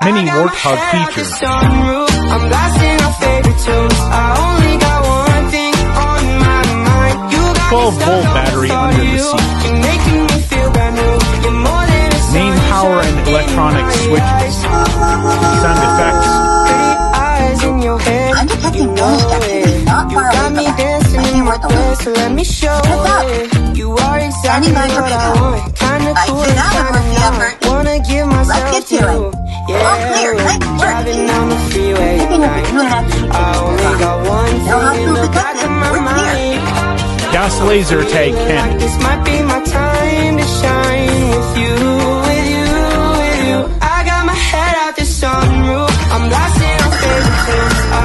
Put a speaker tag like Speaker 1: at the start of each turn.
Speaker 1: many Warthog features.
Speaker 2: I'm blasting our favorite tunes. I only got one thing on my mind. You got
Speaker 1: 12-volt battery under the seat.
Speaker 2: You're making me feel brand new. You're more than a
Speaker 1: Main power and electronic switches. Sound effects.
Speaker 2: pretty eyes in your head.
Speaker 3: I'm detecting noise activity not
Speaker 2: You
Speaker 3: far
Speaker 2: got
Speaker 3: away
Speaker 2: me
Speaker 3: from us.
Speaker 2: dancing
Speaker 3: I
Speaker 2: in
Speaker 3: think
Speaker 2: my
Speaker 3: we're the
Speaker 2: bed, so let me show
Speaker 3: What's up?
Speaker 2: it. You are exactly
Speaker 3: Standing by for
Speaker 2: what I
Speaker 3: pickup.
Speaker 2: want. Kinda
Speaker 3: I
Speaker 2: cool
Speaker 3: do
Speaker 2: and
Speaker 3: that would
Speaker 2: kinda
Speaker 3: work the effort.
Speaker 2: not. Wanna give myself
Speaker 3: Let's get to
Speaker 2: you.
Speaker 3: it.
Speaker 2: Yeah,
Speaker 3: All clear. Nice work.
Speaker 2: driving down the freeway.
Speaker 3: Picking up the 2.5
Speaker 2: I only got one
Speaker 3: No
Speaker 2: thing in
Speaker 3: hospital
Speaker 2: the back of my
Speaker 3: detective. We're clear.
Speaker 2: mind.
Speaker 1: Gas laser tag
Speaker 2: Like
Speaker 1: cannon.
Speaker 2: this might be my time to shine with you, with you, with you. I got my head out the sunroof. I'm blasting our favorite tunes. I